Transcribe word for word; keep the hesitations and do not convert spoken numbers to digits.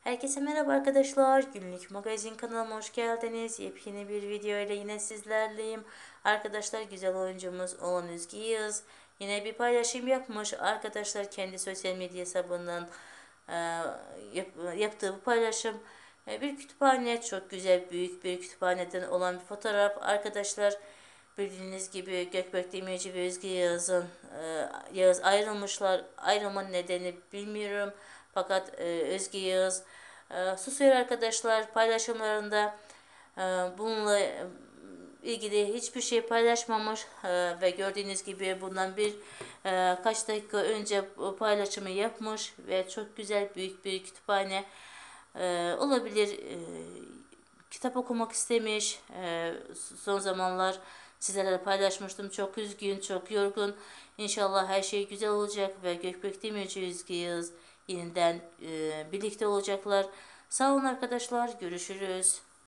Herkese merhaba arkadaşlar. Günlük magazin kanalıma hoş geldiniz. Yepyeni bir video ile yine sizlerleyim. Arkadaşlar güzel oyuncumuz olan Özge Yağız yine bir paylaşım yapmış. Arkadaşlar kendi sosyal medya hesabından e, yap, yaptığı bu paylaşım e, bir kütüphane, çok güzel büyük bir kütüphaneden olan bir fotoğraf. Arkadaşlar bildiğiniz gibi Gökberk Demirci ve Özge Yağız'ın e, Yağız ayrılmışlar. Ayrılma nedeni bilmiyorum. Fakat e, Özge Yağız e, susuyor arkadaşlar paylaşımlarında. E, bununla e, ilgili hiçbir şey paylaşmamış e, ve gördüğünüz gibi bundan bir e, kaç dakika önce bu paylaşımı yapmış ve çok güzel büyük bir kütüphane e, olabilir. E, kitap okumak istemiş. E, son zamanlar sizlerle paylaşmıştım. Çok üzgün, çok yorgun. İnşallah her şey güzel olacak ve Gökbek Demirci Özge Yağız yeniden e, birlikte olacaklar. Sağ olun arkadaşlar. Görüşürüz.